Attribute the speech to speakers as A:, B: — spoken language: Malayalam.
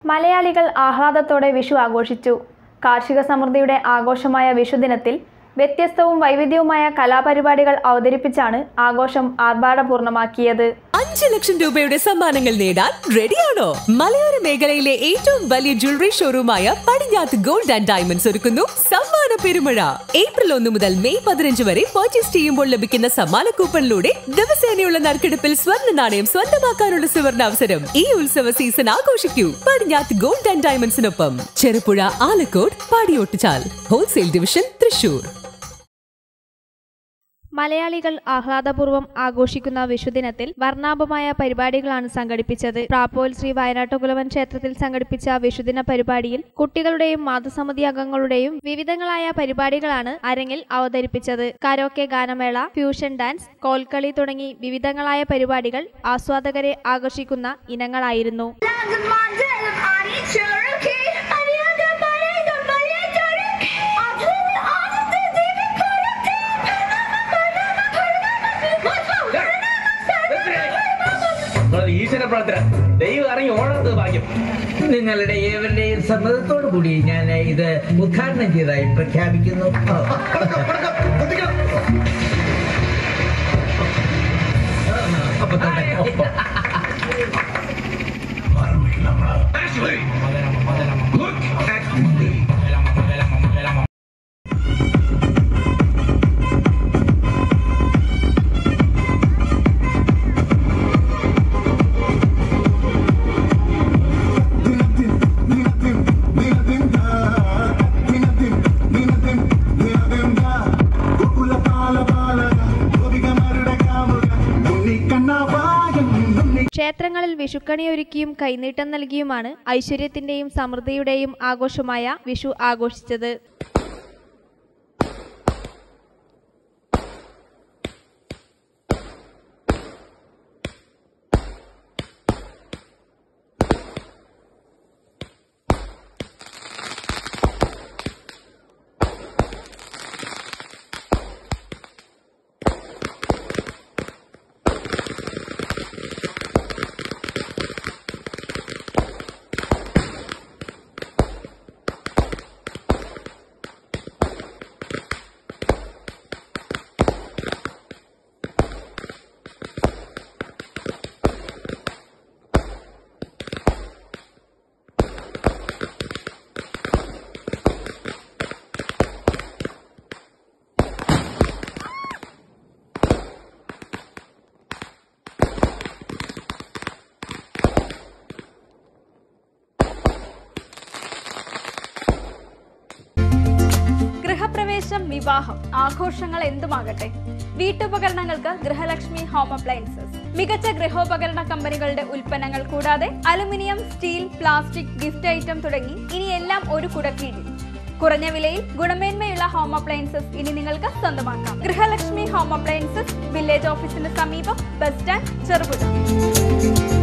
A: മലയാളികൾ ആഹ്ലാദത്തോടെ വിഷു ആഘോഷിച്ചു. കാർഷിക സമൃദ്ധിയുടെ ആഘോഷമായ വിഷുദിനത്തിൽ വ്യത്യസ്തവും വൈവിധ്യവുമായ കലാപരിപാടികൾ അവതരിപ്പിച്ചാണ് ആഘോഷം ആർഭാടപൂർണ്ണമാക്കിയത്.
B: 5 ലക്ഷം രൂപയുടെ സമ്മാനങ്ങൾ നേടാൻ റെഡിയാണോ? മലയോര മേഖലയിലെ ഏറ്റവും വലിയ ജ്വല്ലറി ഷോറൂമായ പടിഞ്ഞാത്ത് ഗോൾഡ് ആൻഡ് ഡയമണ്ട്സ് ഒരുക്കുന്നു സമ്മാന പെരുമഴ. ഏപ്രിൽ 1 മുതൽ മെയ് 15 വരെ പർച്ചേസ് ചെയ്യുമ്പോൾ ലഭിക്കുന്ന സമ്മാന കൂപ്പണിലൂടെ ദിവസേനയുള്ള നറുക്കെടുപ്പിൽ സ്വർണ്ണ നാണയം സ്വന്തമാക്കാനുള്ള സുവർണാവസരം. ഈ ഉത്സവ സീസൺ ആഘോഷിക്കൂ പടിഞ്ഞാത്ത് ഗോൾഡ് ആൻഡ് ഡയമണ്ട്സിനൊപ്പം. Cherupuzha, Alakode, Padiyottuchal wholesale division, Thrissur.
A: മലയാളികൾ ആഹ്ലാദപൂർവ്വം ആഘോഷിക്കുന്ന വിഷുദിനത്തിൽ വർണ്ണാഭമായ പരിപാടികളാണ് സംഘടിപ്പിച്ചത്. പ്രാപ്പോയിൽ ശ്രീ വയനാട്ടുകുലവൻ ക്ഷേത്രത്തിൽ സംഘടിപ്പിച്ച വിഷുദിന പരിപാടിയിൽ കുട്ടികളുടെയും മാതൃസമിതി അംഗങ്ങളുടെയും വിവിധങ്ങളായ പരിപാടികളാണ് അരങ്ങിൽ അവതരിപ്പിച്ചത്. കരോക്കെ ഗാനമേള, ഫ്യൂഷൻ ഡാൻസ്, കോൽക്കളി തുടങ്ങി വിവിധങ്ങളായ പരിപാടികൾ ആസ്വാദകരെ ആകർഷിക്കുന്ന ഇനങ്ങളായിരുന്നു.
C: നിങ്ങളുടെ ഏവരുടെയും സമ്മതത്തോടു കൂടി ഞാൻ ഇത് ഉദ്ഘാടനം ചെയ്തതായി പ്രഖ്യാപിക്കുന്നു.
A: ക്ഷേത്രങ്ങളിൽ വിഷുക്കണിയൊരുക്കിയും കൈനീട്ടം നൽകിയുമാണ് ഐശ്വര്യത്തിന്റെയും സമൃദ്ധിയുടെയും ആഘോഷമായ വിഷു ആഘോഷിച്ചത്.
D: ഗൃഹപ്രവേശം, വിവാഹം, ആഘോഷങ്ങൾ എന്തുമാകട്ടെ, വീട്ടുപകരണങ്ങൾക്ക് ഗൃഹലക്ഷ്മി ഹോം അപ്ലയൻസസ്. മികച്ച ഗൃഹോപകരണ കമ്പനികളുടെ ഉൽപ്പന്നങ്ങൾ കൂടാതെ aluminium, steel, plastic, gift item തുടങ്ങി ഇനി എല്ലാം ഒരു കുടക്കീഴിൽ. കുറഞ്ഞ വിലയിൽ ഗുണമേന്മയുള്ള ഹോം അപ്ലയൻസസ് ഇനി നിങ്ങൾക്ക് സ്വന്തമാക്കാം. ഗൃഹലക്ഷ്മി ഹോം അപ്ലയൻസസ്, വില്ലേജ് ഓഫീസിന് സമീപം, ബസ് സ്റ്റാൻഡ്, ചെറുപുഴ.